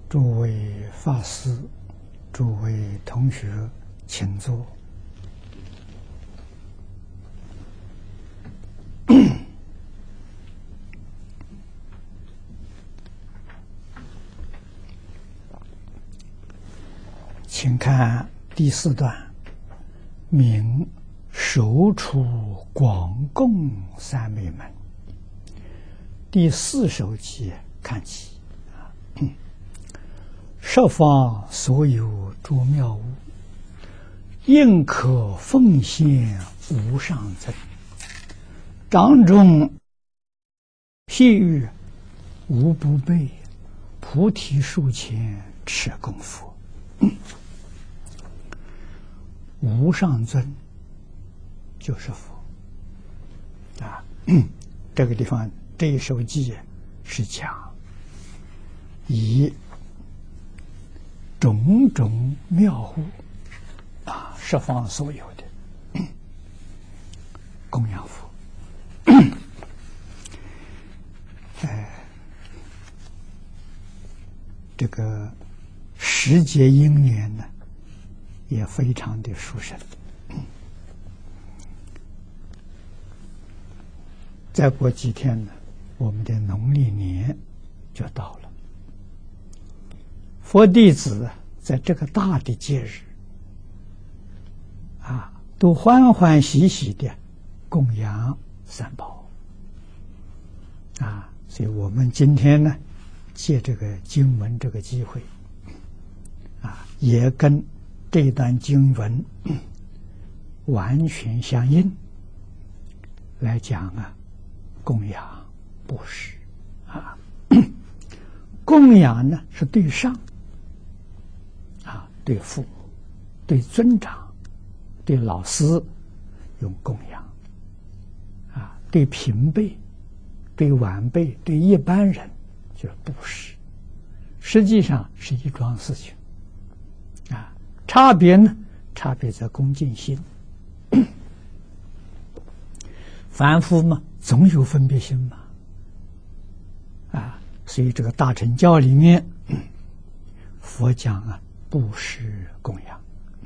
诸位法师、诸位同学，请坐。请看第4段，明首处广供三昧门。第4首偈看起。十方所有诸妙物，应可奉献无上增。掌中譬喻无不备，菩提树前持供佛。无上尊就是佛啊。这个地方这一首偈是讲以种种妙物啊，十方所有的供养佛。这个时节因缘呢，也非常的殊胜。再过几天呢，我们的农历年就到了。佛弟子在这个大的节日啊，都欢欢喜喜的供养三宝啊，所以我们今天呢，借这个经文这个机会啊，也跟这段经文完全相应来讲啊，供养布施啊。供养呢是对上啊，对父母、对尊长、对老师用供养啊，对平辈、对晚辈、对一般人就是布施。实际上是一桩事情啊，差别呢，差别在恭敬心。凡夫嘛，总有分别心嘛啊，所以这个大乘教里面，佛讲啊，布施供养。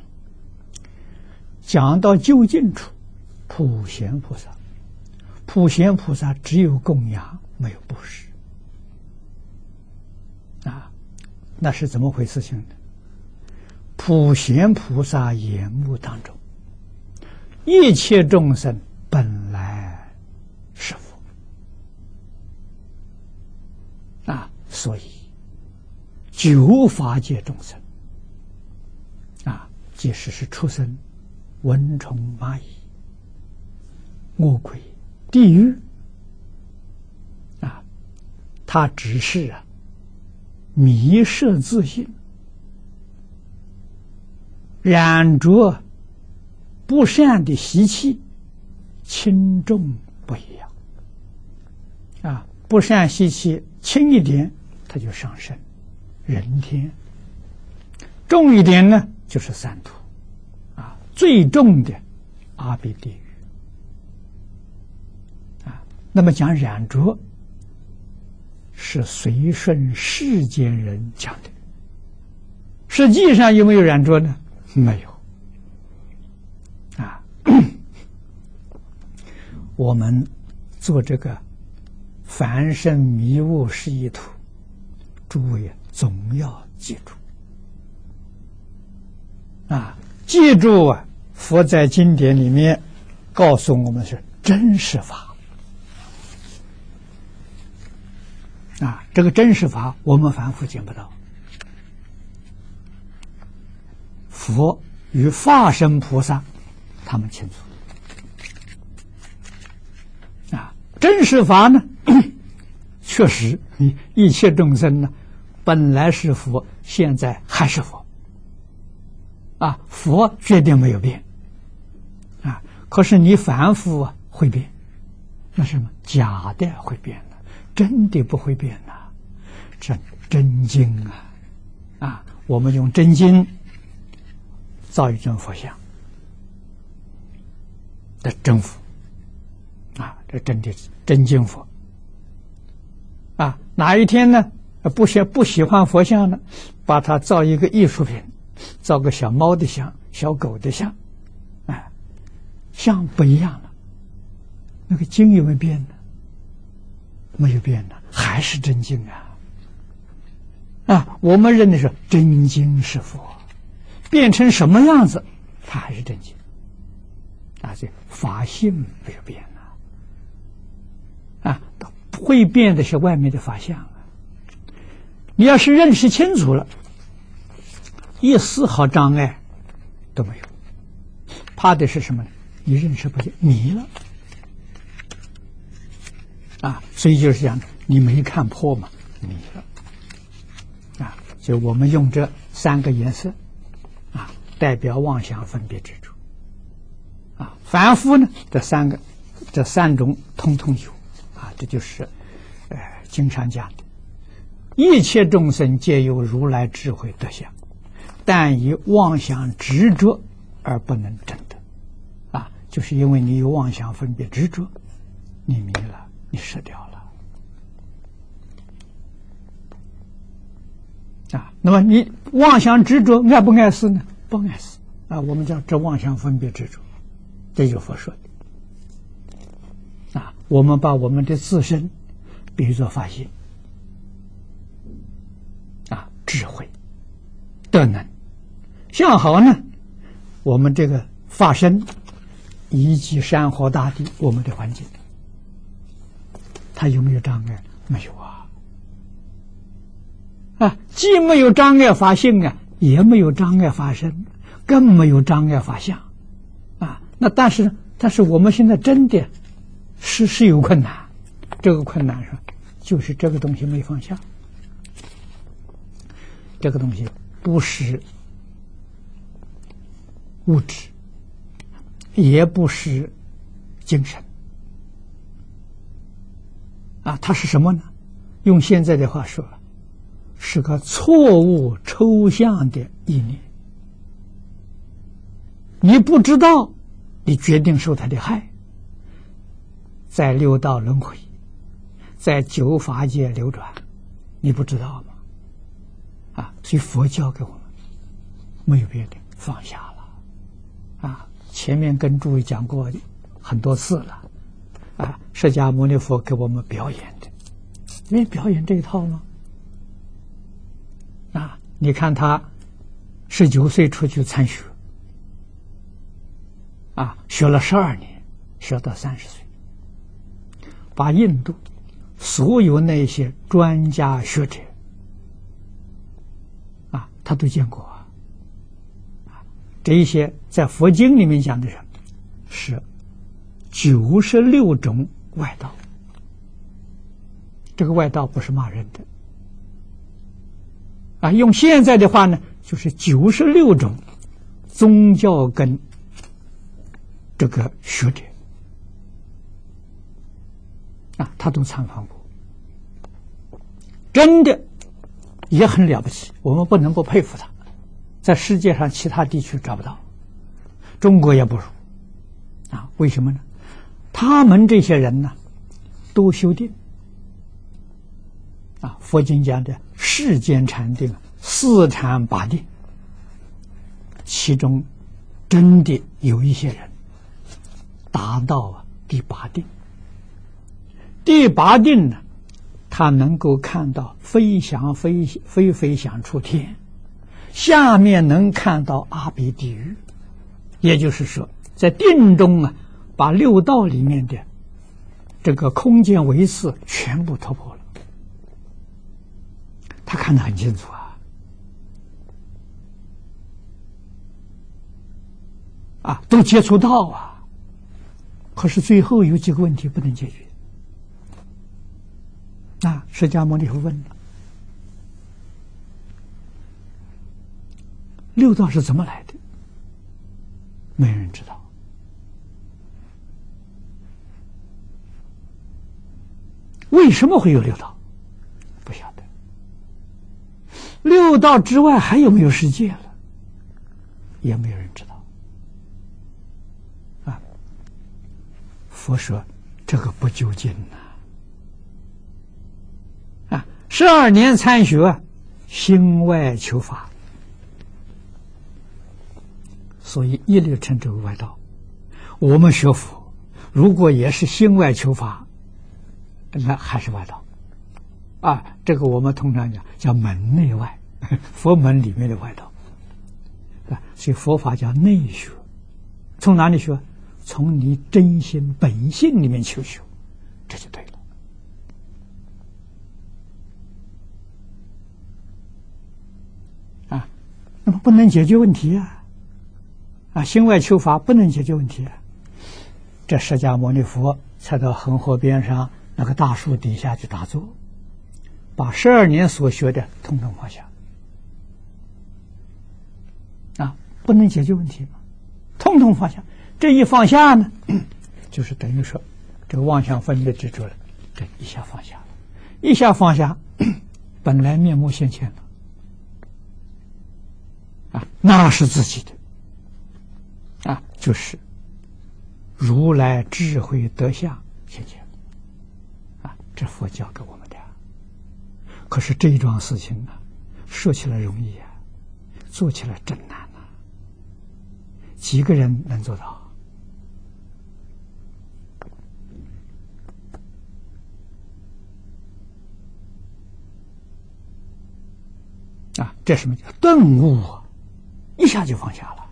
讲到究竟处，普贤菩萨，普贤菩萨只有供养，没有布施啊，那是怎么回事情呢？普贤菩萨眼目当中，一切众生本来是佛啊，所以九法界众生啊，即使是畜生、蚊虫、蚂蚁、恶鬼、地狱啊，他只是啊迷失自信，染着不善的习气，轻重不一样啊。不善习气轻一点，他就上升人天；重一点呢，就是三途啊。最重的阿鼻地狱啊。那么讲染着，是随顺世间人讲的，实际上有没有染着呢？没有啊。我们做这个凡圣迷悟示意图，诸位总要记住啊，记住啊，佛在经典里面告诉我们是真实法啊，这个真实法我们凡夫见不到。佛与法身菩萨他们清楚啊，真实法呢，确实一切众生呢本来是佛，现在还是佛啊，佛决定没有变啊，可是你凡夫啊会变，那什么假的会变呢？真的不会变呐，这真经啊，我们用真经造一尊佛像的真佛啊，这真的真经佛啊。哪一天呢？ 不喜欢佛像呢，把它造一个艺术品，造个小猫的像、小狗的像，哎，像不一样了。那个经有没有变呢？没有变呢，还是真经啊！我们认的是真经是佛，变成什么样子，它还是真经啊！这法性没有变会变的是外面的法相。你要是认识清楚了，一丝毫障碍都没有。怕的是什么呢？你认识不清，迷了所以就是讲，你没看破嘛，迷了所以我们用这3个颜色代表妄想、分别、执着凡夫呢，这3种通通有这就是经上讲的，一切众生皆有如来智慧德相，但以妄想执着而不能证得就是因为你有妄想、分别、执着，你迷了，你失掉了那么你妄想执着碍不碍事呢？不碍事我们叫这妄想、分别、执着，这就是佛说的我们把我们的自身比喻作法性智慧、德能，相好呢，我们这个法身以及山河大地，我们的环境，它有没有障碍？没有既没有障碍法性也没有障碍法身，更没有障碍法相那但是我们现在真的是有困难，这个困难就是这个东西没放下。这个东西不是物质，也不是精神它是什么呢？用现在的话说，是个错误抽象的意念。你不知道，你决定受它的害，在六道轮回，在九法界流转，你不知道吗？所以佛教给我们没有别的，放下了前面跟诸位讲过很多次了释迦牟尼佛给我们表演的，因为表演这一套吗？你看他19岁出去参学学了12年，学到30岁，把印度所有那些专家学者他都见过这一些在佛经里面讲的是96种外道，这个外道不是骂人的用现在的话呢，就是96种宗教跟这个学者他都参访过，真的也很了不起，我们不能不佩服他，在世界上其他地区找不到，中国也不如为什么呢？他们这些人呢都修定佛经讲的世间禅定4禅8定，其中真的有一些人达到第8定。第8定呢，他能够看到飞翔飞翔出天，下面能看到阿鼻地狱，也就是说在定中把六道里面的这个空间维次全部突破了，他看得很清楚都接触到可是最后有几个问题不能解决。释迦牟尼佛问了，六道是怎么来的？没人知道。为什么会有六道？不晓得。六道之外还有没有世界了？也没有人知道。佛说这个不究竟 12年参学，心外求法，所以一律称之为外道。我们学佛，如果也是心外求法，那还是外道啊。这个我们通常讲叫门内外，佛门里面的外道啊。所以佛法叫内学，从哪里学？从你真心本性里面求学，这就对了啊。那么不能解决问题啊，心外求法不能解决问题啊。这释迦牟尼佛才到恒河边上那个大树底下去打坐，把12年所学的统统放下啊，不能解决问题吗？统统放下。这一放下呢，就是等于说这个妄想分别执着了，这一下放下了，一下放下，本来面目现前了啊，那是自己的啊，就是如来智慧德相现前啊，这佛教给我们的。可是这一桩事情啊，说起来容易啊，做起来真难啊，几个人能做到？啊，这什么叫顿悟啊？一下就放下了。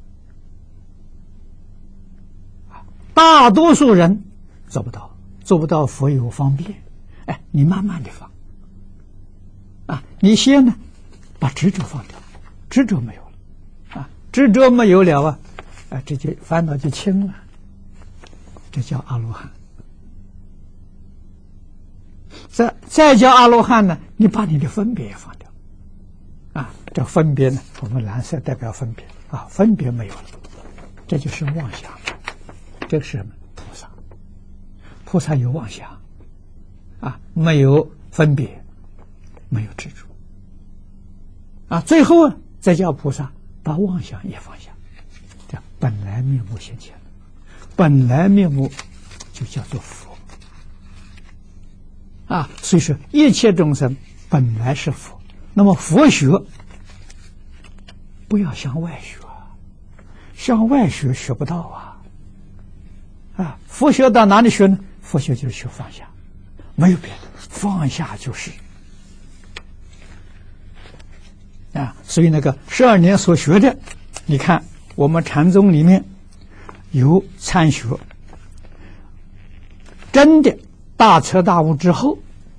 大多数人做不到，做不到佛有方便。哎，你慢慢的放啊，你先呢把执着放掉，执着没有了啊，执着没有了啊，这就烦恼就轻了，这叫阿罗汉。再叫阿罗汉呢，你把你的分别也放掉啊，这分别呢，我们蓝色代表分别啊，分别没有了，这就是妄想。这个是什么？菩萨，菩萨有妄想啊，没有分别，没有执着啊，最后再叫菩萨把妄想也放下，这本来面目现前了，本来面目就叫做佛啊。所以说一切众生本来是佛，那么佛学不要向外学，向外学学不到啊。啊，佛学到哪里学呢？佛学就是学放下，没有别的，放下就是啊。所以那个12年所学的，你看我们禅宗里面有参学，真的大彻大悟之后，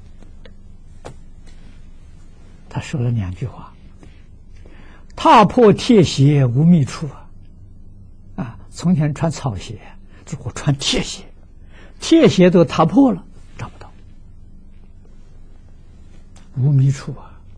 他说了2句话：踏破铁鞋无觅处啊！从前穿草鞋。我穿铁鞋，铁鞋都踏破了，找不到，无觅处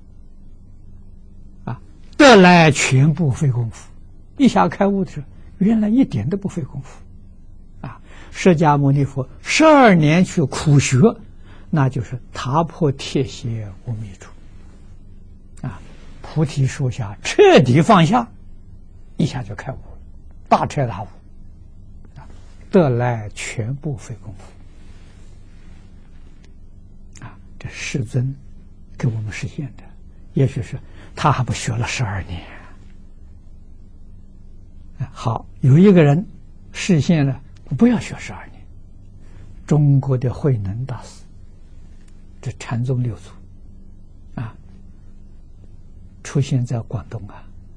啊！得来全部费功夫，一下开悟的时候，原来一点都不费功夫啊！释迦牟尼佛12年去苦学，那就是踏破铁鞋无觅处啊！菩提树下彻底放下，一下就开悟了，大彻大悟。得来全部费功夫啊！这世尊给我们实现的，也许是他还不学了12年。好，有一个人实现了，不要学12年。中国的慧能大师，这禅宗6祖啊，出现在广东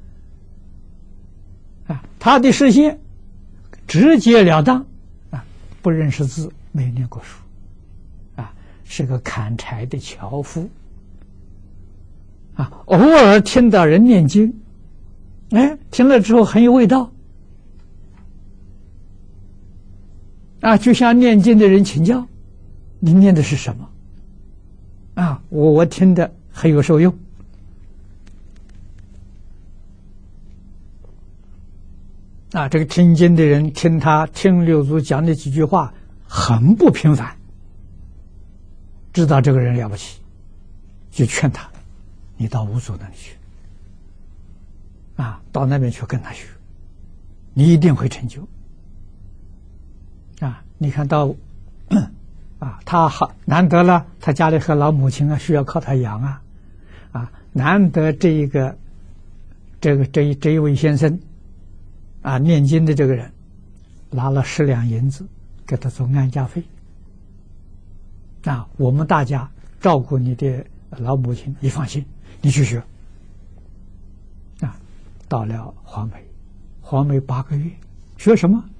啊，他的实现直截了当啊，不认识字，没念过书啊，是个砍柴的樵夫啊，偶尔听到人念经，哎，听了之后很有味道啊，就向念经的人请教，你念的是什么啊？我听的很有受用。啊，这个听经的人听他听六祖讲的几句话很不平凡，知道这个人了不起，就劝他，你到五祖那里去，啊，到那边去跟他学，你一定会成就。啊，你看到他好难得了，他家里和老母亲需要靠他养难得这一位先生念经的这个人拿了10两银子给他做安家费我们大家照顾你的老母亲，你放心，你去学到了黄梅8个月，学什么？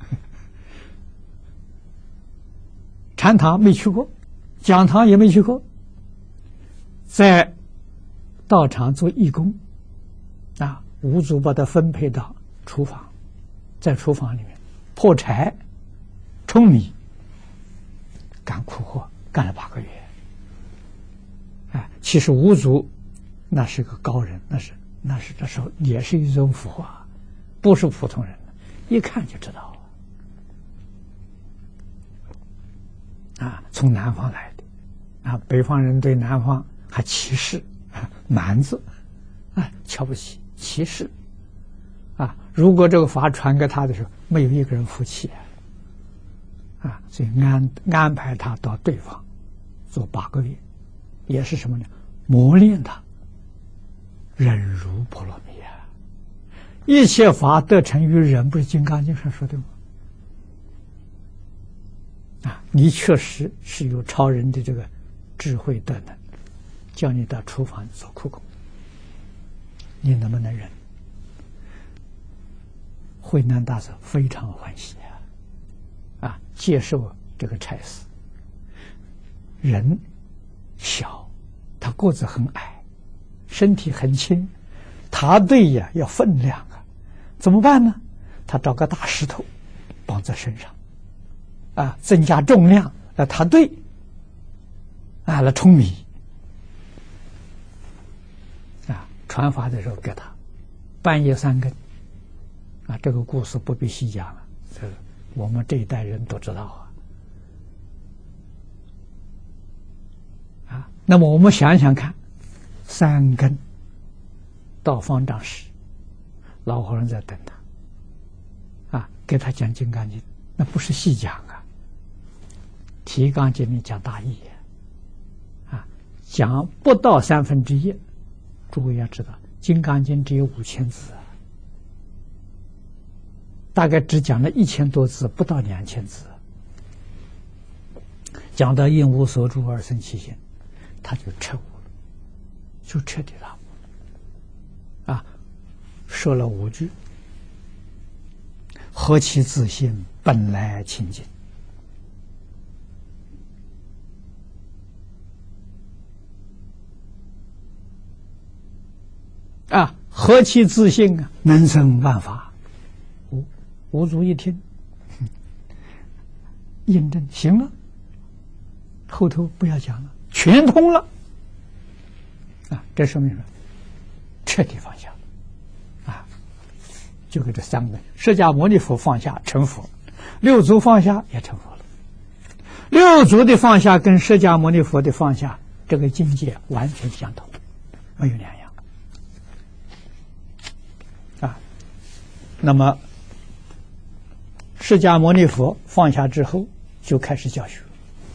禅堂没去过，讲堂也没去过，在道场做义工五祖把他分配到厨房，在厨房里面破柴、舂米、干苦活，干了8个月。其实五祖那是个高人，那是这时候也是一种佛不是普通人，一看就知道从南方来的北方人对南方还歧视蛮子瞧不起，歧视如果这个法传给他的时候，没有一个人服气所以安排他到对方做8个月，也是什么呢？磨练他忍辱波罗蜜一切法得成于忍，不是《金刚经》上说的吗？你确实是有超人的这个智慧德能，叫你到厨房做苦工，你能不能忍？慧能大师非常欢喜接受这个差事。人小，他个子很矮，身体很轻，他对要分量怎么办呢？他找个大石头绑在身上增加重量来他对来舂米传法的时候给他半夜3更这个故事不必细讲了，这个我们这一代人都知道那么我们想想看，3更到方丈室，老和尚在等他给他讲《金刚经》，那不是细讲提纲挈领讲大意讲不到1/3，诸位要知道，《金刚经》只有5000字大概只讲了1000多字，不到2000字。讲到应无所住而生其心，他就彻悟了，就彻底了说了5句：何其自性，本来清净。何其自性能生万法。五祖一听，印证行了，后头不要讲了，全通了这说明什么？彻底放下就给这3个，释迦牟尼佛放下成佛，六祖放下也成佛了。六祖的放下跟释迦牟尼佛的放下这个境界完全相同，没有两样那么释迦牟尼佛放下之后就开始教学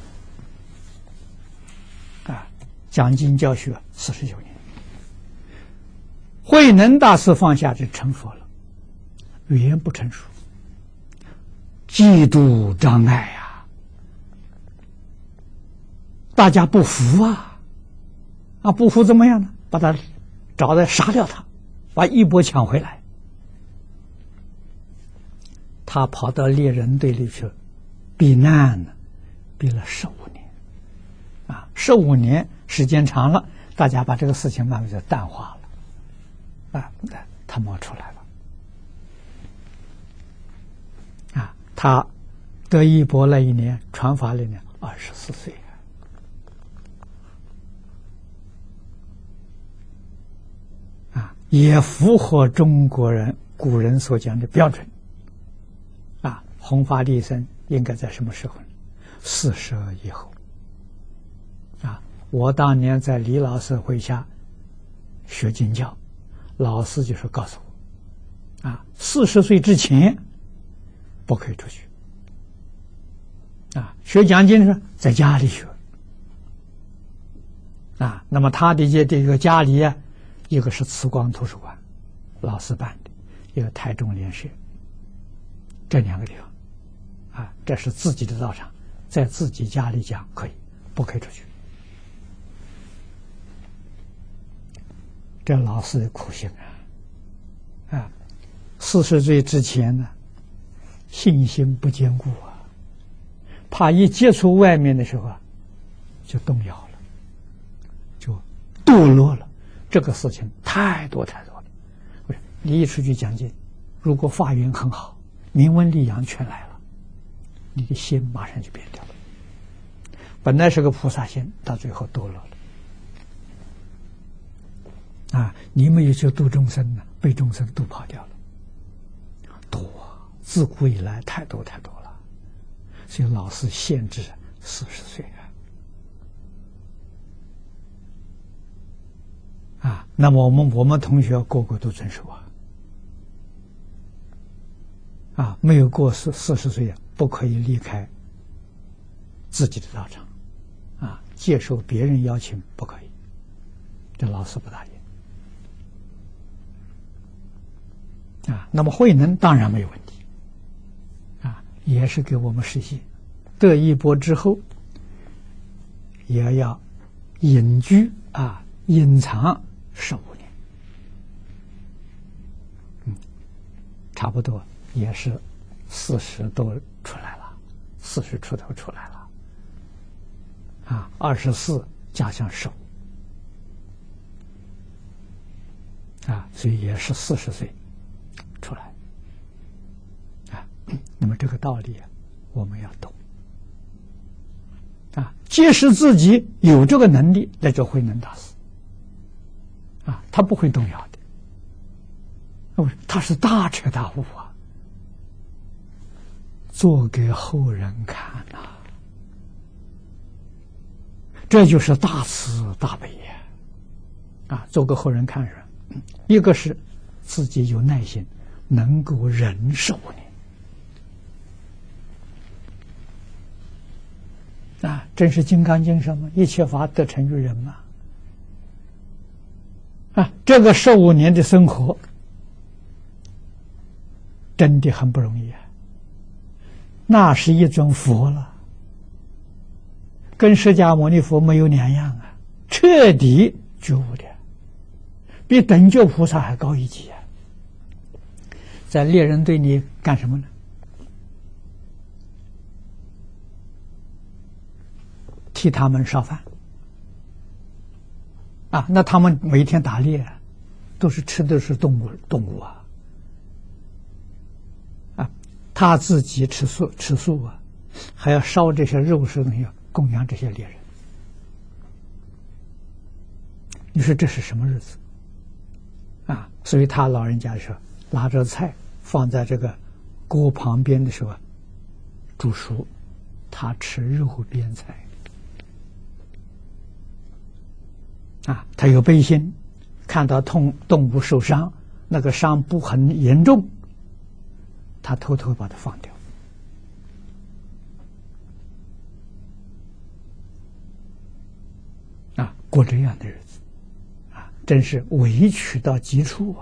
讲经教学49年。慧能大师放下就成佛了，语言不成熟，嫉妒障碍大家不服不服怎么样呢？把他找来杀掉他，把衣钵抢回来。他跑到猎人队里去避难呢，避了15年15年时间长了，大家把这个事情慢慢就淡化了他冒出来了他得衣钵那一年传法那年24岁也符合中国人古人所讲的标准弘法利生应该在什么时候呢？40以后我当年在李老师会下学经教，老师就是告诉我40岁之前不可以出去学讲经是在家里学。那么他的这个家里啊，一个是慈光图书馆，老师办的，一个台中联社，这2个地方，这是自己的道场，在自己家里讲可以，不可以出去。这老师的苦心40岁之前呢，信心不坚固怕一接触外面的时候就动摇了，就堕落了。这个事情太多了。你一出去讲经，如果法缘很好，名闻利养全来了，你的心马上就变掉了。本来是个菩萨心，到最后堕落了。你没有去度众生呢，被众生度跑掉了。多，自古以来太多了。所以老师限制40岁那么我们同学个个都遵守没有过40岁不可以离开自己的道场接受别人邀请不可以，这老师不答应那么慧能当然没有问题也是给我们实现得一钵之后，也要隐居隐藏15年，差不多也是40多出来了，40出头出来了24加上15所以也是40岁出来那么这个道理我们要懂即使自己有这个能力，那就慧能大师他不会动摇的，他是大彻大悟做给后人看这就是大慈大悲做给后人看是一个是自己有耐心，能够忍受真是《金刚经》什么一切法得成于人嘛这个15年的生活真的很不容易那是一尊佛了，跟释迦牟尼佛没有两样彻底觉悟的，比等觉菩萨还高一级在猎人队里干什么呢？替他们烧饭那他们每天打猎都是吃的是动物他自己吃素还要烧这些肉食东西供养这些猎人。你说这是什么日子所以他老人家说，拿着菜放在这个锅旁边的时候煮熟，他吃肉边菜他有悲心，看到动物受伤，那个伤不很严重，他偷偷把它放掉过这样的日子真是委屈到极处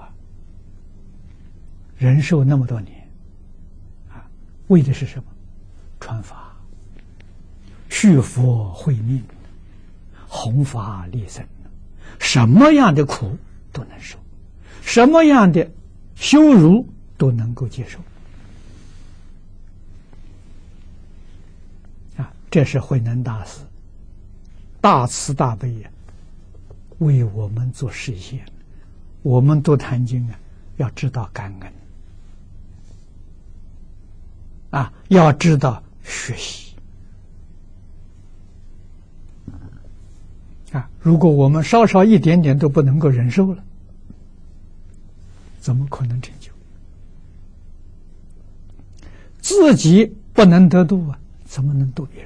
忍受那么多年为的是什么？传法，续佛慧命，弘法利生，什么样的苦都能受，什么样的羞辱都能够接受这是慧能大师大慈大悲为我们做实现。我们读坛经要知道感恩要知道学习如果我们稍稍一点点都不能够忍受了，怎么可能成就？自己不能得度怎么能度别人？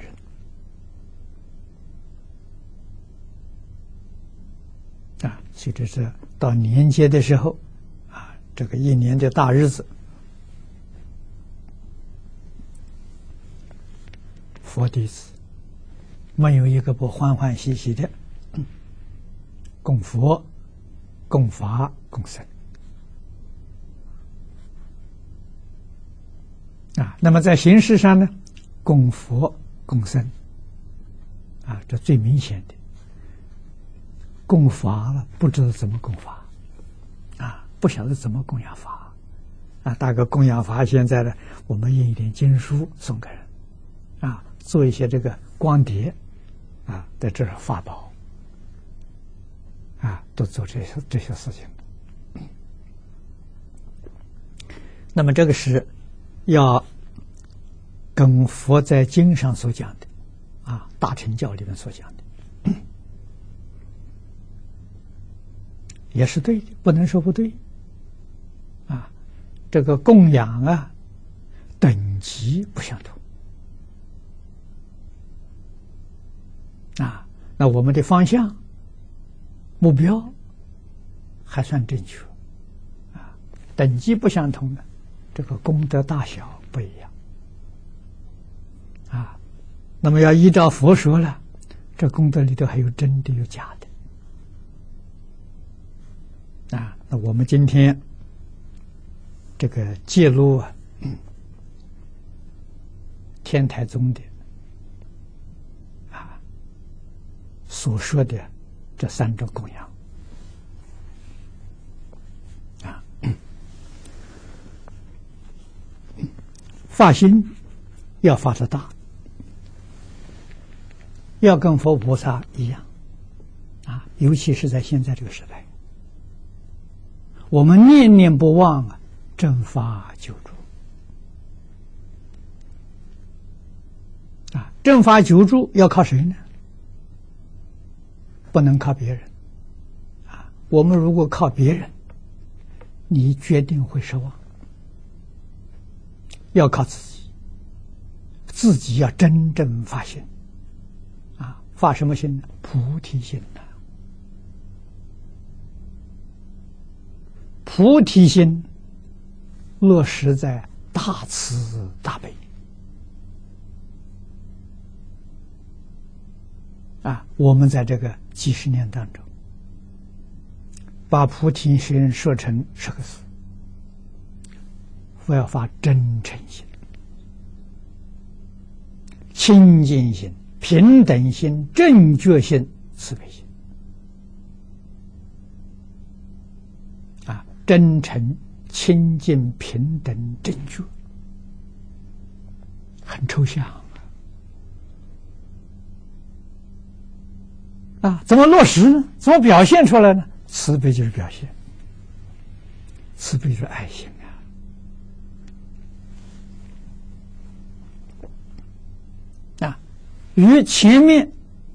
所以这是到年节的时候这个一年的大日子， 佛弟子，没有一个不欢欢喜喜的供佛、供法、供僧啊。那么在形式上呢，供佛、供僧啊，这最明显的。供法了，不知道怎么供法啊，不晓得怎么供养法啊。大概供养法，现在呢，我们印一点经书送给人啊，做一些这个光碟啊，在这儿法宝啊，都做这些事情。那么这个是要跟佛在经上所讲的啊，《大乘教》里面所讲的。也是对的，不能说不对啊。这个供养啊，等级不相同啊。那我们的方向、目标还算正确啊。等级不相同的，这个功德大小不一样啊。那么要依照佛说了，这功德里头还有真的有假的。啊，那我们今天这个揭露啊，天台宗的啊所说的这3种供养啊，发心要发得大，要跟佛菩萨一样啊，尤其是在现在这个时代。我们念念不忘啊，正法久住啊！正法久住要靠谁呢？不能靠别人啊！我们如果靠别人，你决定会失望。要靠自己，自己要真正发心啊！发什么心呢？菩提心呢？菩提心落实在大慈大悲啊！我们在这个几十年当中，把菩提心说成10个字：我要发真诚心、清净心、平等心、正觉心、慈悲心。真诚、清净、平等、正觉，很抽象啊！怎么落实呢？怎么表现出来呢？慈悲就是表现，慈悲就是爱心啊！与前面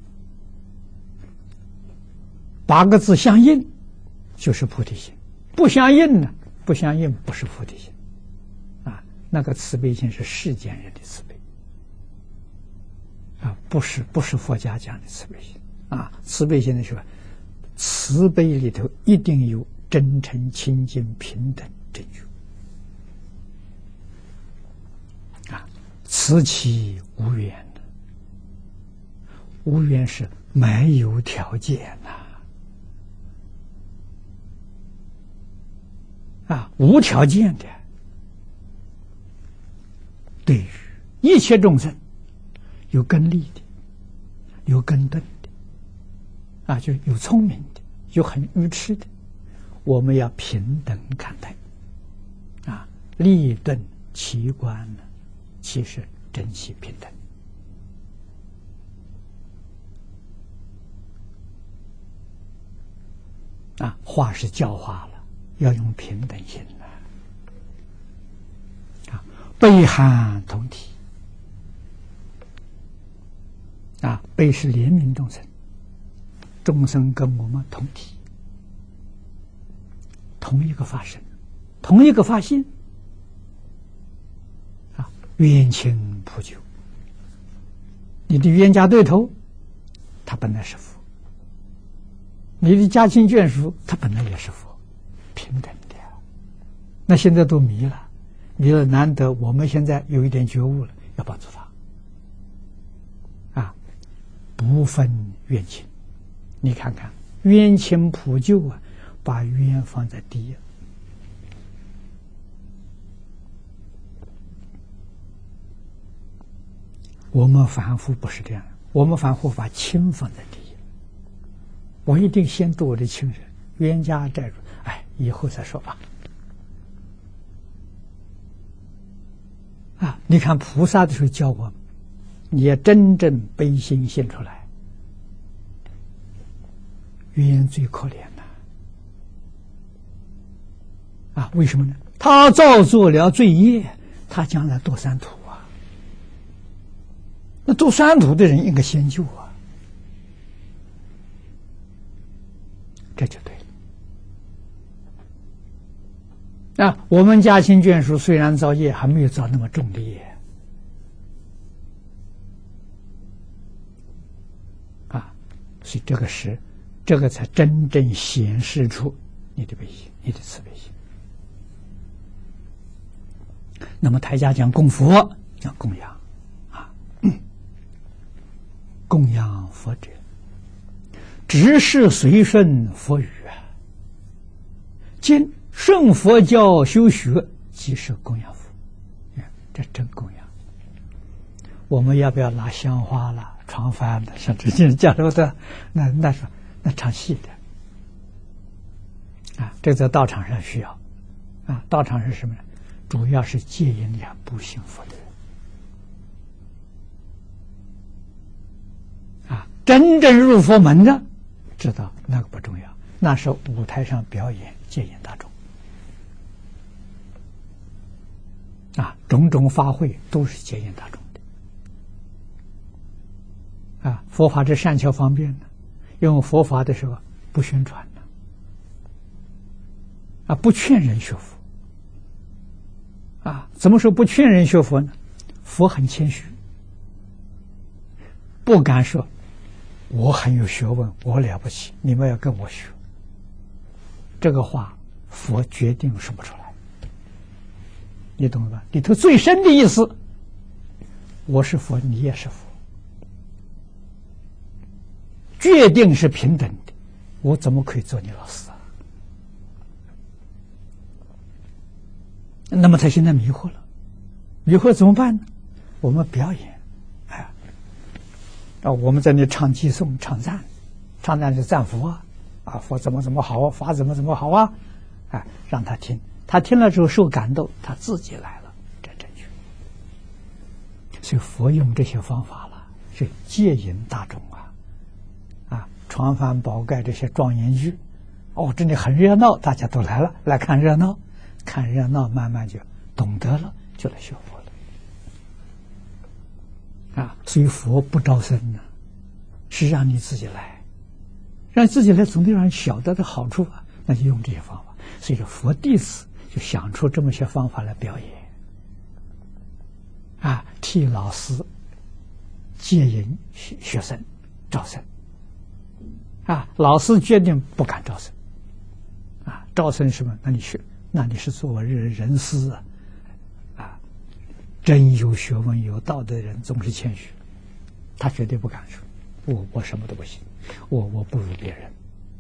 8个字相应，就是菩提心。不相应呢？不相应不是菩提心啊，那个慈悲心是世间人的慈悲啊，不是佛家讲的慈悲心啊。慈悲心的时候，慈悲里头一定有真诚、清净、平等、正觉啊。慈其无缘，无缘是没有条件呐。啊，无条件的对于一切众生，有根利的，有根钝的，啊，就有聪明的，有很愚痴的，我们要平等看待。啊，利钝其观呢，其实真系平等。啊，话是教化了。要用平等心啊，悲寒同体啊，悲是怜悯众生，众生跟我们同体，同一个发生，同一个发心啊，冤亲普救。你的冤家对头，他本来是佛；你的家亲眷属，他本来也是佛。平等的，那现在都迷了，难得我们现在有一点觉悟了，要帮助他不分冤亲。你看看冤亲普救啊，把冤放在第一。我们凡夫不是这样，我们凡夫把亲放在第一。我一定先度我的亲人，冤家债主，哎，以后再说吧。啊，你看菩萨的时候教我们，你要真正悲心现出来，冤最可怜呐。啊，为什么呢？他造作了罪业，他将来堕三途啊。那堕三途的人应该先救啊，这就对了。啊，我们家亲眷属虽然造业，还没有造那么重的业啊，所以这个才真正显示出你的悲心，你的慈悲心。那么台家讲供佛，讲供养啊，供养佛者，只是随顺佛语啊。今顺佛教修学，即是供养佛。这真供养。我们要不要拿香花了、床幡了，甚至讲说的那唱戏的啊？这在道场上需要啊。道场是什么呢？主要是戒引两不信佛的人啊。真正入佛门的，知道那个不重要，那是舞台上表演，戒引大众。啊，种种法会都是接引大众的。啊，佛法这善巧方便呢，用佛法的时候不宣传呢，啊，不劝人学佛。啊，怎么说不劝人学佛呢？佛很谦虚，不敢说我很有学问，我了不起，你们要跟我学。这个话佛决定说不出来。你懂了吧？里头最深的意思，我是佛，你也是佛，决定是平等的，我怎么可以做你老师啊？那么他现在迷惑了，迷惑怎么办呢？我们表演，哎，啊，我们在那唱偈颂、唱赞，唱赞就赞佛啊，啊，佛怎么好啊，法怎么好啊，哎，让他听。他听了之后受感动，他自己来了，这正确。所以佛用这些方法了，是戒引大众啊，床幡宝盖这些庄严剧，哦，这里很热闹，大家都来了，来看热闹，看热闹，慢慢就懂得了，就来学佛了。啊，所以佛不招生呢，是让你自己来，让自己来，总得让人晓得的好处啊，那就用这些方法。所以说佛弟子就想出这么些方法来表演，啊，替老师戒引学生招生，啊，老师决定不敢招生，啊，招生什么？那你是做我人师啊，啊，真有学问有道德的人总是谦虚，他绝对不敢说，我什么都不行，我不如别人，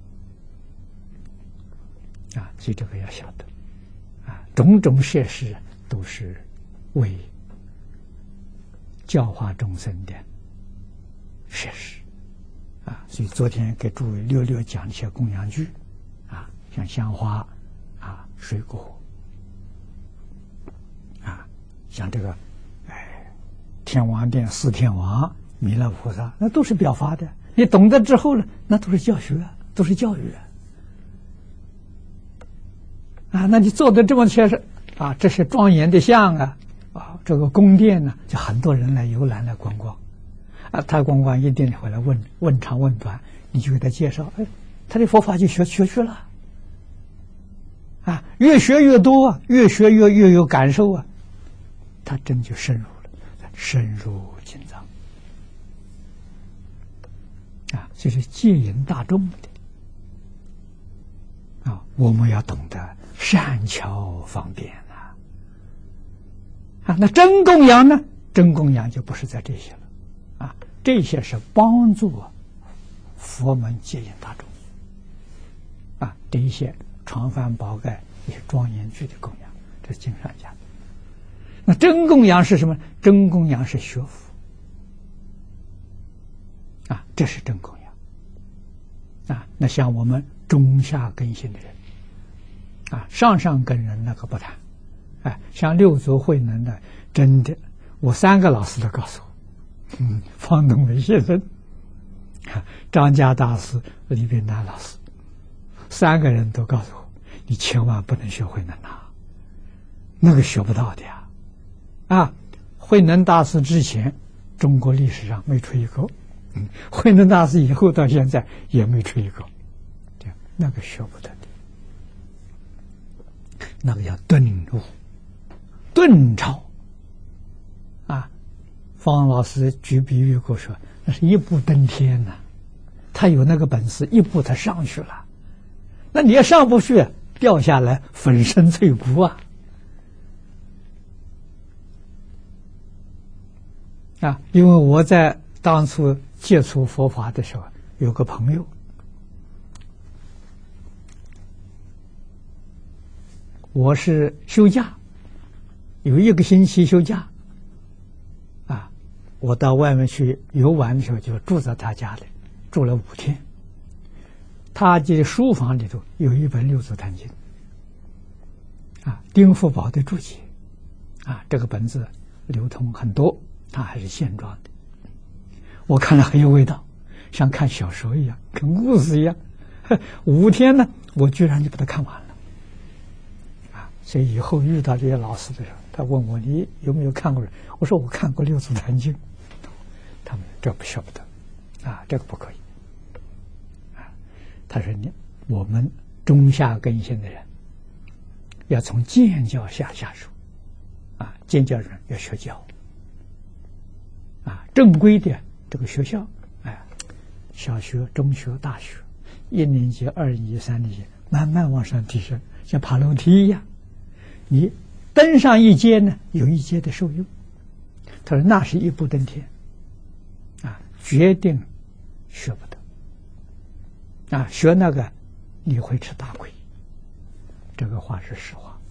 啊，所以这个要晓得。种种设施都是为教化众生的设施啊，所以昨天给诸位略略讲一些供养具啊，像香花啊、水果啊，像这个天王殿四天王、弥勒菩萨，那都是表法的。你懂得之后呢，那都是教学，都是教育啊，那你做的这么些事啊，这些庄严的像啊，这个宫殿呢，就很多人来游览来观光，啊，他观光一定会来问长问短，你就给他介绍，哎，他的佛法就学去了，啊，越学越多啊，越学越有感受啊，他真就深入了，深入经藏，啊，这是戒引大众的，啊，我们要懂得善巧方便啊，那真供养呢？真供养就不是在这些了，啊， 这些是帮助佛门接引大众啊，这一些传幡宝盖也庄严具的供养，这是经上讲的。那真供养是什么？真供养是学佛啊，这是真供养啊。那像我们中下根性的人啊，上根人那个不谈，哎，像六祖慧能的，真的，我3个老师都告诉我，方东梅先生、张家大师、李炳南老师，3个人都告诉我，你千万不能学慧能啊，那个学不到的呀。啊，慧能大师之前，中国历史上没出一个；慧能大师以后到现在也没出一个，那个学不得的，那个叫顿悟、顿超。啊，方老师举比喻过说，那是一步登天呐、他有那个本事，一步他上去了。那你要上不去，掉下来粉身碎骨啊！啊，因为我在当初接触佛法的时候，有个朋友，我是休假，有1个星期休假，啊，我到外面去游玩的时候，就住在他家里，住了5天。他的书房里头有一本《六祖坛经》，啊，丁福宝的注解，啊，这个本子流通很多。它还是现装的，我看了很有味道，像看小说一样，跟故事一样。5天呢，我居然就把它看完了，啊！所以以后遇到这些老师的时候，他问我你有没有看过？我说我看过《六祖坛经》，他们这不学不得，啊，这个不可以，啊！他说我们中下根性的人，要从建教下手，啊，建教人要学教。啊，正规的这个学校，哎，小学、中学、大学，1年级、2年级、3年级，慢慢往上提升，像爬楼梯一样。你登上一阶呢，有一阶的受用。他说那是一步登天，啊，决定学不得。啊，学那个你会吃大亏。这个话是实话。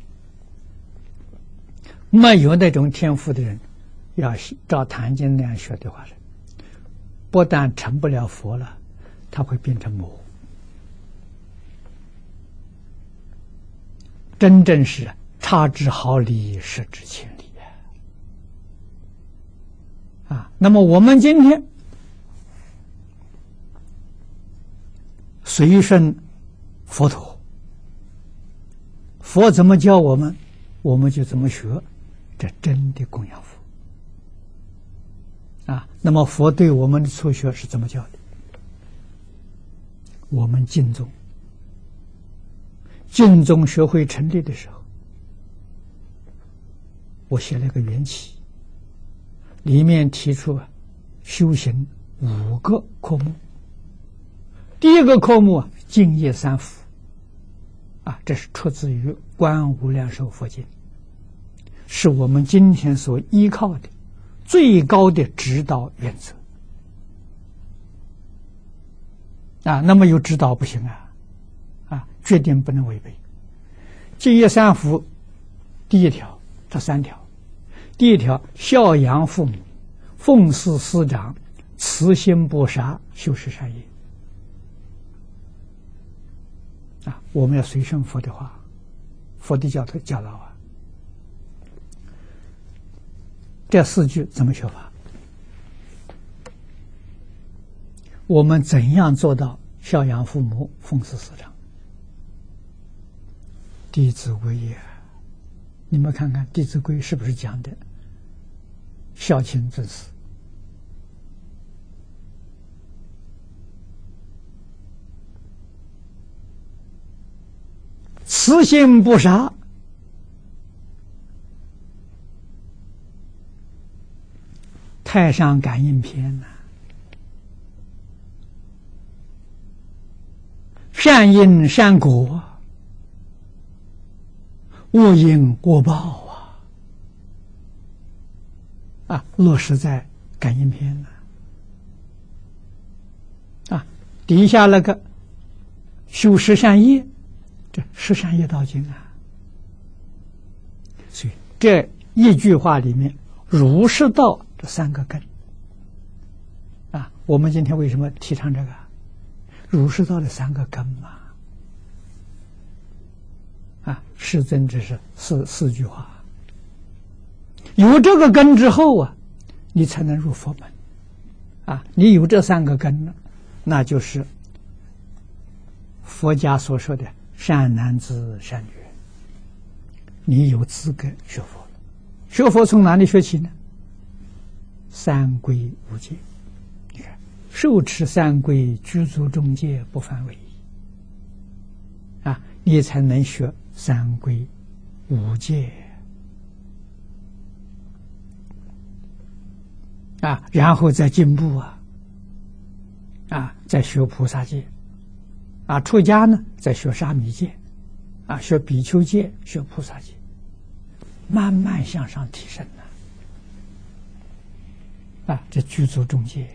没有那种天赋的人。要照《坛经》那样学的话，不但成不了佛了，他会变成魔。真正是差之毫厘，失之千里啊！那么我们今天随顺佛陀，佛怎么教我们，我们就怎么学，这真的供养佛。啊，那么佛对我们的初学是怎么教的？我们净宗，净宗学会成立的时候，我写了一个缘起，里面提出修行5个科目。第1个科目净业3福，啊，这是出自于《观无量寿佛经》，是我们今天所依靠的最高的指导原则啊，那么有指导不行啊，啊，决定不能违背。净业3福，第1条，这3条。第1条，孝养父母，奉事师长，慈心不杀，修持善业。啊，我们要随顺佛的话，佛的教导啊。这4句怎么学法？我们怎样做到孝养父母、奉事师长？《弟子规》也，你们看看《弟子规》是不是讲的孝亲尊师？慈心不杀，太上感应篇呐、善因善果，恶因恶报啊！啊，落实在感应篇呢、 底下那个修十善业，这十善业道经啊。所以这一句话里面，儒释道这三个根啊，我们今天为什么提倡这个？儒释道的三个根嘛。啊，师尊只是四句话，有这个根之后啊，你才能入佛门。啊，你有这三个根呢，那就是佛家所说的善男子善女人，你有资格学佛了。学佛从哪里学起呢？三归五戒。你看，受持三归，具足众戒，不犯违仪。啊，你才能学三归五戒。啊，然后再进步再学菩萨戒，出家呢，再学沙弥戒，学比丘戒，学菩萨戒，慢慢向上提升这具足众戒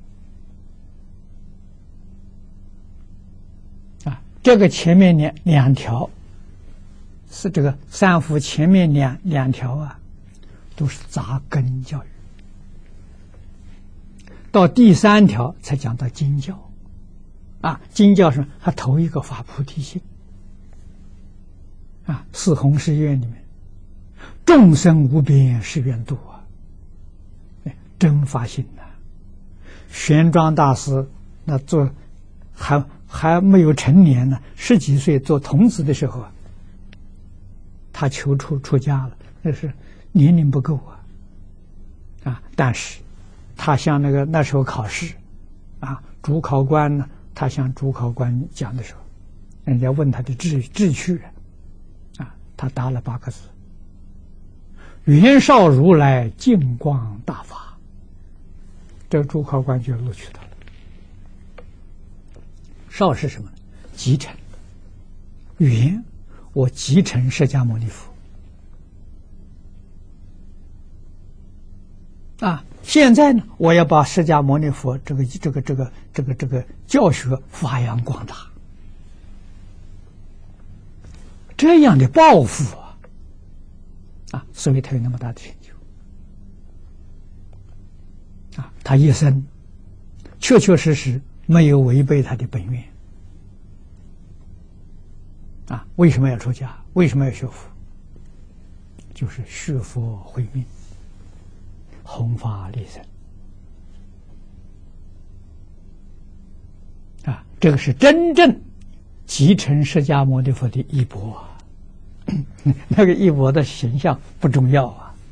这个前面两条是这个三福前面两条都是扎根教育。到第三条才讲到经教，经教是他头一个发菩提心，四弘誓愿里面，众生无边誓愿度真发心玄奘大师那做还没有成年呢，10几岁做童子的时候他求出家了，那是年龄不够但是他向那时候考试主考官呢，他向主考官讲的时候，人家问他的志趣他答了8个字：袁绍如来净光大法。这个主考官就录取他了。绍是什么？集成。袁，我集成释迦牟尼佛现在呢，我要把释迦牟尼佛这个教学发扬光大，这样的抱负所以他有那么大的成就他一生确确实实没有违背他的本愿为什么要出家？为什么要学佛？就是续佛慧命，弘法利生这个是真正集成释迦牟尼佛的衣钵那个衣钵的形象不重要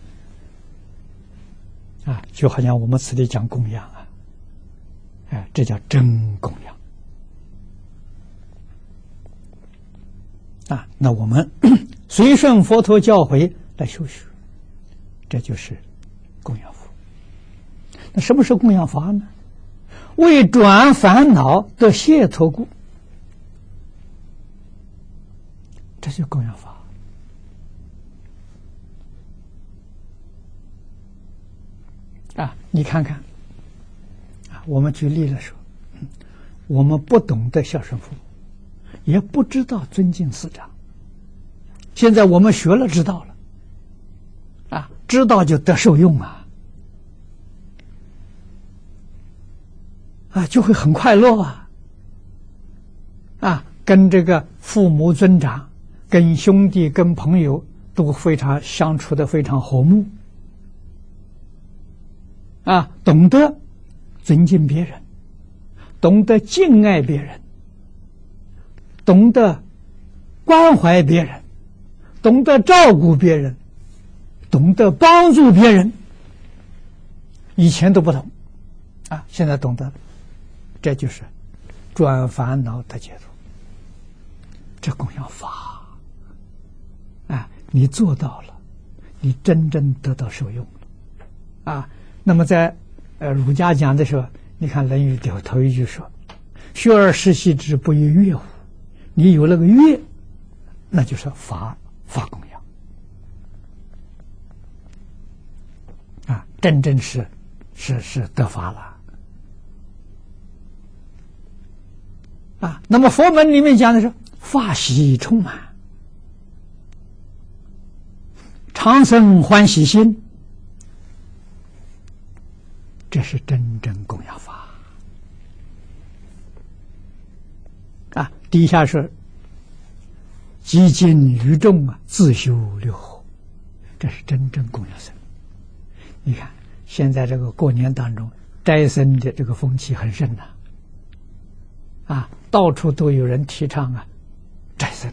就好像我们此地讲供养这叫真供养那我们随顺佛陀教诲来修学，这就是供养佛。那什么是供养法呢？为转烦恼的解脱故，这就供养法你看看我们举例来说，我们不懂得孝顺父母，也不知道尊敬师长，现在我们学了知道了知道就得受用就会很快乐跟这个父母尊长，跟兄弟跟朋友都非常相处的非常和睦懂得尊敬别人，懂得敬爱别人，懂得关怀别人，懂得照顾别人，懂得帮助别人。以前都不懂现在懂得了，这就是转烦恼的解脱。这供养法你做到了，你真正得到受用了那么在儒家讲的时候，你看《论语》头一句说：“学而时习之，不亦说乎？”你有那个乐，那就是法供养真正是得法了啊。那么佛门里面讲的是法喜充满，常生欢喜心，这是真正供养法啊。底下是积尽于众啊，自修六合，这是真正供养僧。你看现在这个过年当中，斋僧的这个风气很盛呐，啊，到处都有人提倡啊斋僧，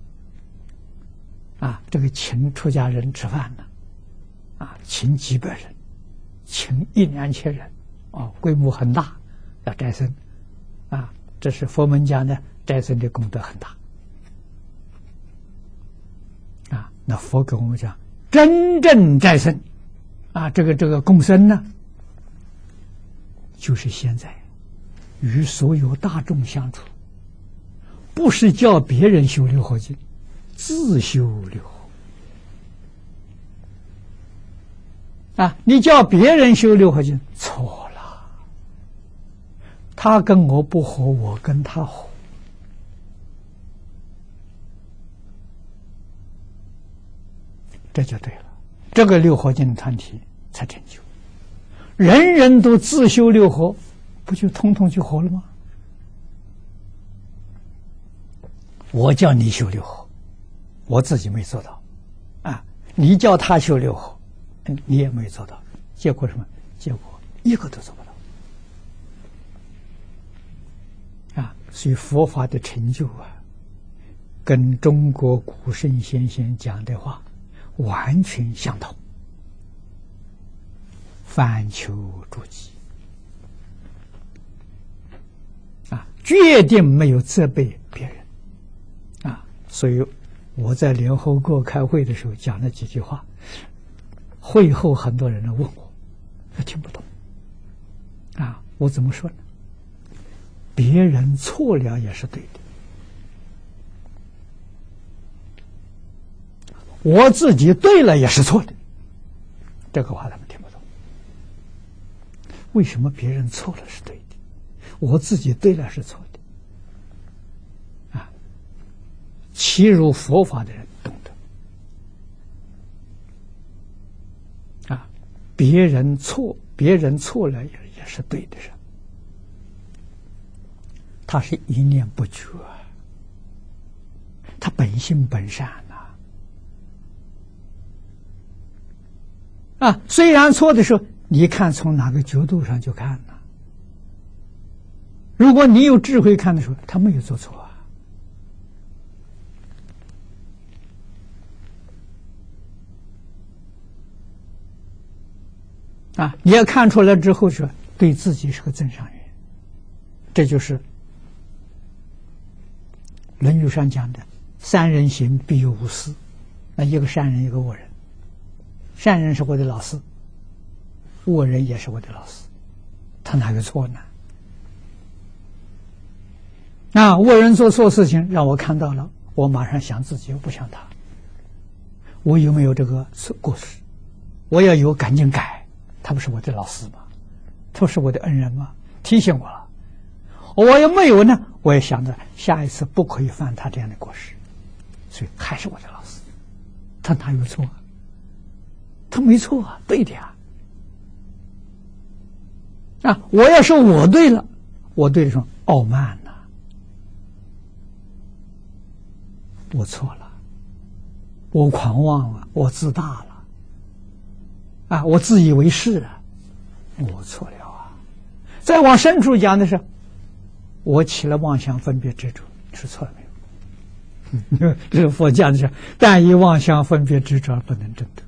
啊，这个请出家人吃饭呢，啊，请几百人，请1-2千人，哦，规模很大，要斋僧，啊，这是佛门讲的斋僧的功德很大，啊，那佛给我们讲真正斋僧，啊，这个共生呢，就是现在与所有大众相处，不是叫别人修六合经，自修六合。啊，你叫别人修六合经错了，他跟我不合，我跟他合，这就对了。这个六合经团体才成就。人人都自修六合，不就通通去合了吗？我叫你修六合，我自己没做到，啊，你叫他修六合，你也没做到，结果什么？结果一个都做不到，啊，所以佛法的成就啊，跟中国古圣先贤讲的话完全相同。反求诸己，啊，决定没有责备别人，啊，所以我在联合国开会的时候讲了几句话，会后很多人来问我听不懂，啊，我怎么说呢？别人错了也是对的，我自己对了也是错的，这个话他们听不懂。为什么别人错了是对的，我自己对了是错的？啊，其如佛法的人懂得，啊，别人错了也是对的人，他是一念不觉，他本性本善呐，啊，虽然错的时候，你看从哪个角度上就看呢？如果你有智慧看的时候，他没有做错啊，你要看出来之后说对自己是个增上缘，这就是《论语》上讲的三人行必有五师，那一个善人一个恶人，善人是我的老师，恶人也是我的老师，他哪个错呢？啊，恶人做错事情让我看到了，我马上想自己，我不想他，我有没有这个过失？我要有赶紧改，他不是我的老师吗？他不是我的恩人吗？提醒我了。我要没有呢，我也想着下一次不可以犯他这样的过失，所以还是我的老师，他哪有错？他没错啊，对的呀。啊，我要说我对了，我对的时候傲慢呐，我错了，我狂妄了，我自大了，啊，我自以为是啊，我错了啊。再往深处讲的是，我起了妄想分别执着，是错了没有？这是佛讲的是，但以妄想分别执着而不能证得。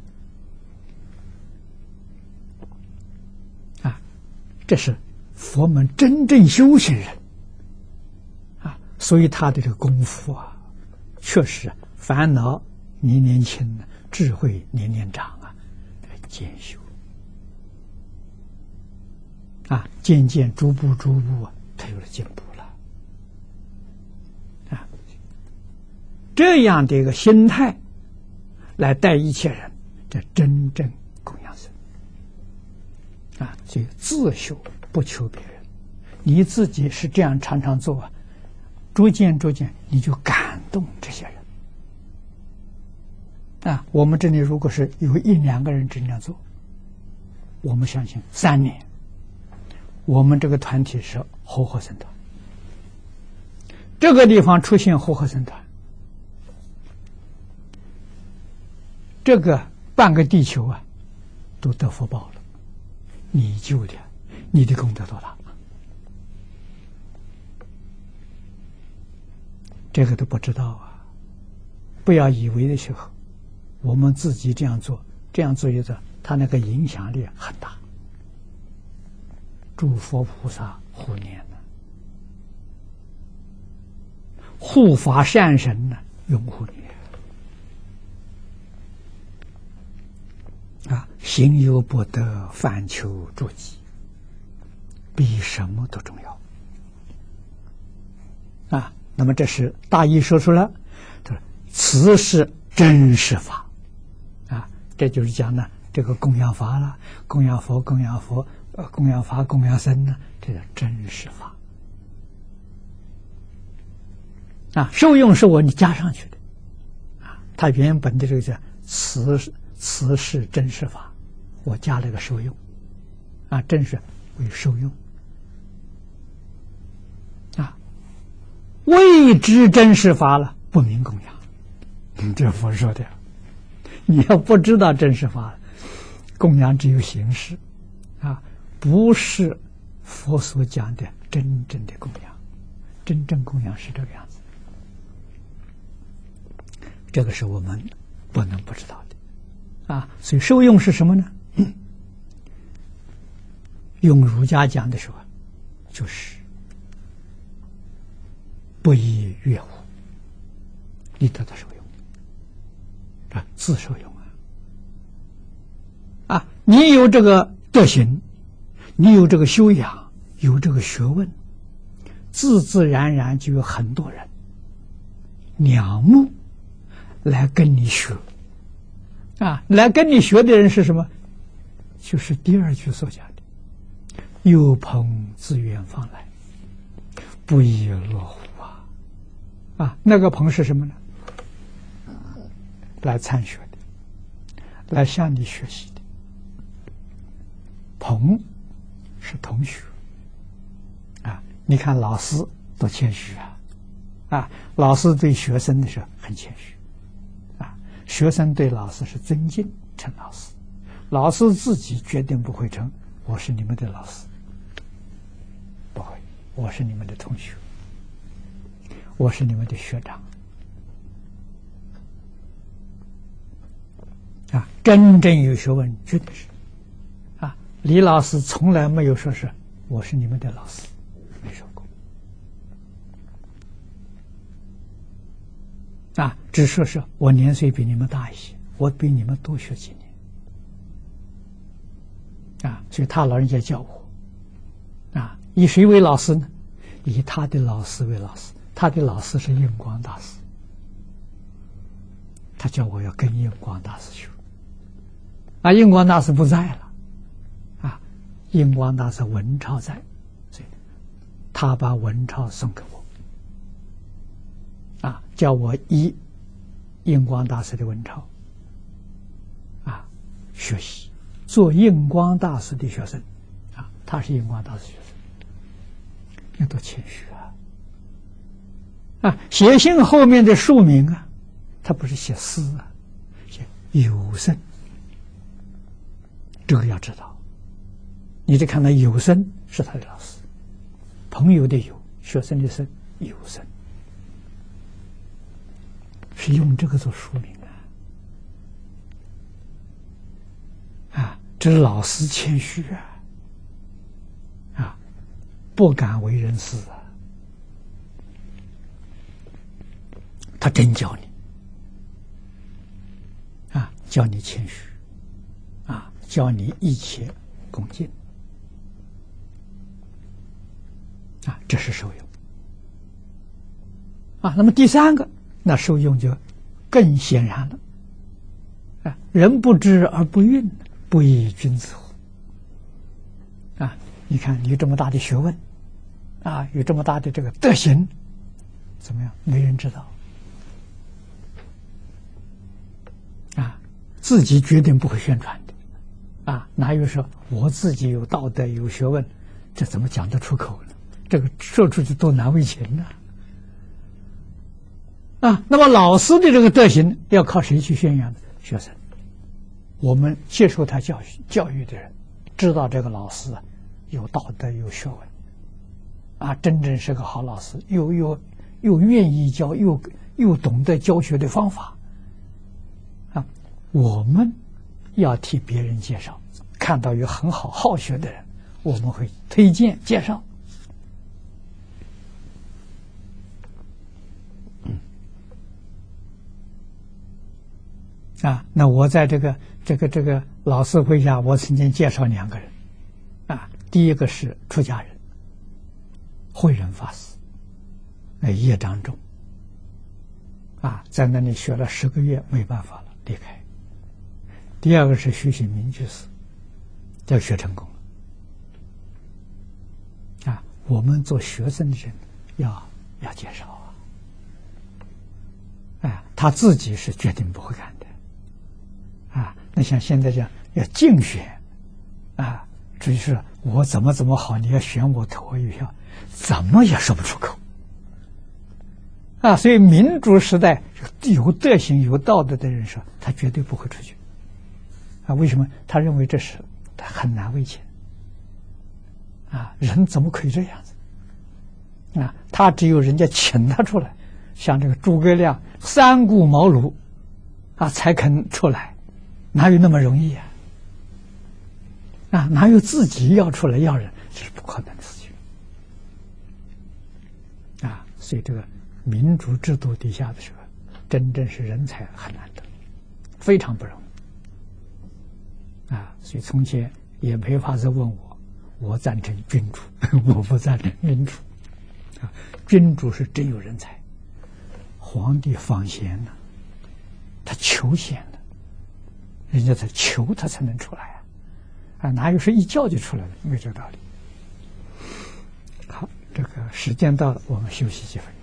这是佛门真正修行人啊，所以他的这个功夫啊，确实烦恼年年轻，智慧年年长啊，渐修啊，渐渐逐步啊，他有了进步了啊。这样的一个心态来待一切人，这真正供养僧。啊，所以自修不求别人，你自己是这样常常做啊， 逐渐你就感动这些人。我们这里如果是有1、2个人这样做，我们相信3年，我们这个团体是活和僧团，这个地方出现活和僧团，这个半个地球都得福报了。你救的，你的功德多大？这个都不知道不要以为的时候，我们自己这样做一做，他那个影响力很大。诸佛菩萨护念呢，护法善神呢，拥护你。行有不得，反求诸己，比什么都重要。那么这是大意说出了，他说此是真实法。这就是讲呢，这个供养法了，供养佛，供养法，供养僧呢，这叫真实法。受用是你加上去的。它原本的这个叫此是真实法，我加了个受用。真是为受用。未知真实法了，不明供养。这佛说的。你要不知道真实法，供养只有形式，不是佛所讲的真正的供养。真正供养是这个样子，这个是我们不能不知道的。所以受用是什么呢？用儒家讲的时候，就是不亦乐乎，你得到受用。自受用你有这个德行，你有这个修养，有这个学问，自自然然就有很多人仰慕来跟你学。来跟你学的人是什么？就是第2句所讲的有朋自远方来，不亦乐乎那个朋是什么呢？来参学的，来向你学习的。朋是同学你看老师多谦虚老师对学生的时候很谦虚学生对老师是尊敬称老师，老师自己决定不会称我是你们的老师，不会，我是你们的同学，我是你们的学长真正有学问绝对是李老师从来没有说是我是你们的老师，没说过只说是我年岁比你们大一些，我比你们多学几年所以他老人家叫我以谁为老师呢？以他的老师为老师，他的老师是印光大师，他叫我要跟印光大师学印光大师不在了印光大师文钞在，所以他把文钞送给我叫我依印光大师的文钞学习，做印光大师的学生他是印光大师学生，要多谦虚写信后面的署名他不是写诗写有声，这个要知道。你得看到有声是他的老师，朋友的友，学生的生，有声是用这个做署名这老师谦虚不敢为人师他真教你教你谦虚教你一切恭敬这是受用那么第3个，那受用就更显然了人不知而不愠，不亦君子乎你看你有这么大的学问有这么大的这个德行怎么样？没人知道。自己决定不会宣传的，哪有说我自己有道德有学问，这怎么讲得出口呢？这个说出去多难为情呢！那么老师的这个德行要靠谁去宣扬呢？学生。我们接受他教育的人，知道这个老师有道德有学问，真正是个好老师，又愿意教，又懂得教学的方法。我们要替别人介绍，看到有很好学的人，我们会推荐介绍。那我在这个老师会下，我曾经介绍2个人，第一个是出家人，慧仁法师，业障重，在那里学了10个月，没办法了，离开。第二个是徐醒明居士，叫学成功了。我们做学生的人要介绍他自己是决定不会干的。那像现在这样要竞选，至于是我怎么好，你要选我投我一票，怎么也说不出口。所以民主时代有德行有道德的人说，他绝对不会出去。为什么？他认为这是很难为情。人怎么可以这样子？他只有人家请他出来，像这个诸葛亮3顾茅庐，才肯出来，哪有那么容易哪有自己要出来要人？这是不可能的事情。所以这个民主制度底下的时候，真正是人才很难得，非常不容易。所以从前也没法子问我赞成君主，我不赞成民主。君主是真有人才，皇帝访贤呢，他求贤的，人家在求他才能出来哪有说一叫就出来了？没这个道理。好，这个时间到了，我们休息几分钟。